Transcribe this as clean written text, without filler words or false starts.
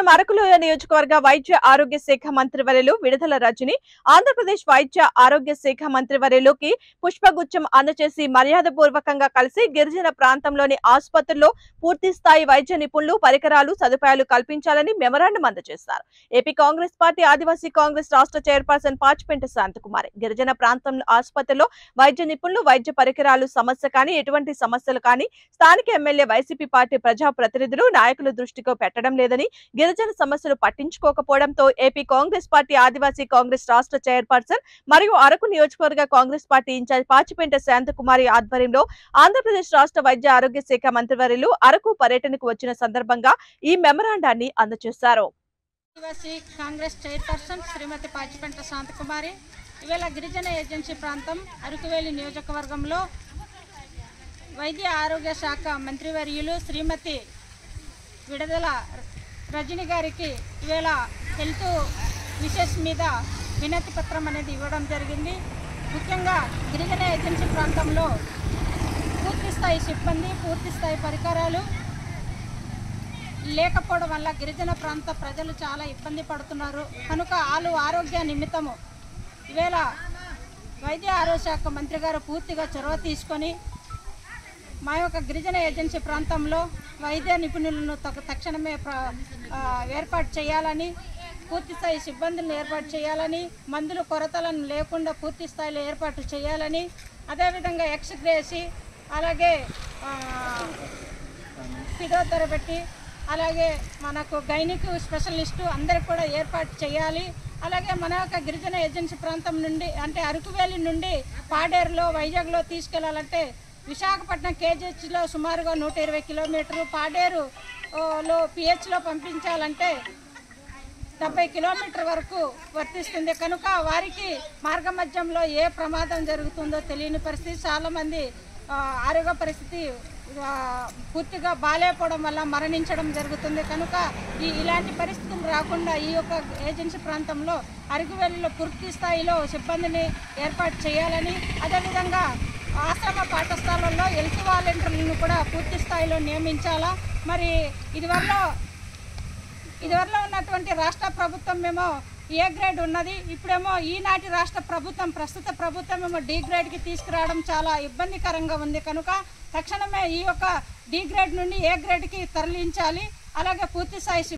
అరకులోయ నియోజకవర్గ వైద్య ఆరోగ్య శాఖ మంత్రివర్యులు విడుదల రజని ఆంధ్రప్రదేశ్ వైద్య ఆరోగ్య శాఖ మంత్రివర్యులుకి పుష్పగుచ్చం అందజేసి మర్యాదపూర్వకంగా కలిసి గిరిజన ప్రాంతంలోని ఆసుపత్రుల్లో పూర్తి స్థాయి వైద్య నిపుణులు పరికరాలు సదుపాయాలు కల్పించాలని మెమరాండం అందజేశారు. AP Congress party Adivasi Congress రాష్ట్ర చైర్పర్సన్ పాచిపెంట శాంతకుమారి గిరిజన ప్రాంతంలో ఆసుపత్రిలో వైద్య నిపుణులు వైద్య పరికరాలు సమస్య కానీ ఎటువంటి సమస్యలు కానీ స్థానిక ఎమ్మెల్యే వైసీపీ పార్టీ ప్రజా ప్రతినిధులు నాయకుల దృష్టికి పెట్టడం లేదని గిరిజన సమస్యలు పట్టించుకోకపోవడంతో AP Congress party Adivasi Congress రాష్ట్ర చైర్పర్సన్ మరియు అరకు నియోజకవర్గ Congress party incharge Pachipenta Shanthakumari ఆధ్వర్యంలో ఆంధ్రప్రదేశ్ రాష్ట్ర వైద్య ఆరోగ్య శాఖ మంత్రివర్యులు అరకు పర్యటనకు వచ్చిన సందర్భంగా ఈ మెమరాండాన్ని అందజేశారు. ఆదివాసీ కాంగ్రెస్ చైర్పర్సన్ శ్రీమతి పాచిపెంట శాంతకుమారి ఇవాళ గిరిజన ఏజెన్సీ ప్రాంతం అరకువేలి నియోజకవర్గంలో వైద్య ఆరోగ్య శాఖ మంత్రివర్యులు శ్రీమతి విడుదల రజని గారికి ఇవాళ హెల్త్ విషెస్ మీద వినతి పత్రం అనేది ఇవ్వడం జరిగింది. ముఖ్యంగా గిరిజన ఏజెన్సీ ప్రాంతంలో పూర్తి స్థాయి సిబ్బంది పూర్తి స్థాయి పరికరాలు లేకపోవడం వల్ల గిరిజన ప్రాంత ప్రజలు చాలా ఇబ్బంది పడుతున్నారు. కనుక వాళ్ళు ఆరోగ్య నిమిత్తము ఇవాళ వైద్య ఆరోగ్య శాఖ మంత్రి గారు పూర్తిగా చొరవ తీసుకొని మా యొక్క గిరిజన ఏజెన్సీ ప్రాంతంలో వైద్య నిపుణులను తక్షణమే ఏర్పాటు చేయాలని, పూర్తి స్థాయి సిబ్బందులను ఏర్పాటు చేయాలని, మందుల కొరతలను లేకుండా పూర్తి స్థాయిలో ఏర్పాటు చేయాలని, అదేవిధంగా ఎక్స్గ్రేసి అలాగే ఫిజియోథెరపీ అలాగే మనకు గైనిక్ స్పెషలిస్టు అందరికి కూడా ఏర్పాటు చేయాలి. అలాగే మన యొక్క గిరిజన ఏజెన్సీ ప్రాంతం నుండి అంటే అరకువేలి నుండి పాడేరులో వైజాగ్లో తీసుకెళ్లాలంటే విశాఖపట్నం కేజీహెచ్లో సుమారుగా 120 కిలోమీటర్లు, పాడేరులో పిహెచ్లో పంపించాలంటే 70 కిలోమీటర్ వరకు వర్తిస్తుంది. కనుక వారికి మార్గ మధ్యంలో ఏ ప్రమాదం జరుగుతుందో తెలియని పరిస్థితి, చాలామంది ఆరోగ్య పరిస్థితి పూర్తిగా బాలేకపోవడం వల్ల మరణించడం జరుగుతుంది. కనుక ఇలాంటి పరిస్థితులు రాకుండా ఈ యొక్క ఏజెన్సీ ప్రాంతంలో అరకువేలిలో పూర్తి స్థాయిలో సిబ్బందిని ఏర్పాటు చేయాలని, అదేవిధంగా ఆశ్రమ పాఠశాలల్లో హెల్త్ వాలంటీర్లను కూడా పూర్తి స్థాయిలో నియమించాలా. మరి ఇదివరలో ఉన్నటువంటి రాష్ట్ర ప్రభుత్వం ఏమో ఏ గ్రేడ్ ఉన్నది, ఇప్పుడేమో ఈనాటి రాష్ట్ర ప్రభుత్వం ప్రస్తుత ప్రభుత్వం ఏమో డి గ్రేడ్కి తీసుకురావడం చాలా ఇబ్బందికరంగా ఉంది. కనుక తక్షణమే ఈ యొక్క డి గ్రేడ్ నుండి ఏ గ్రేడ్కి తరలించాలి. అలాగే పూర్తి స్థాయి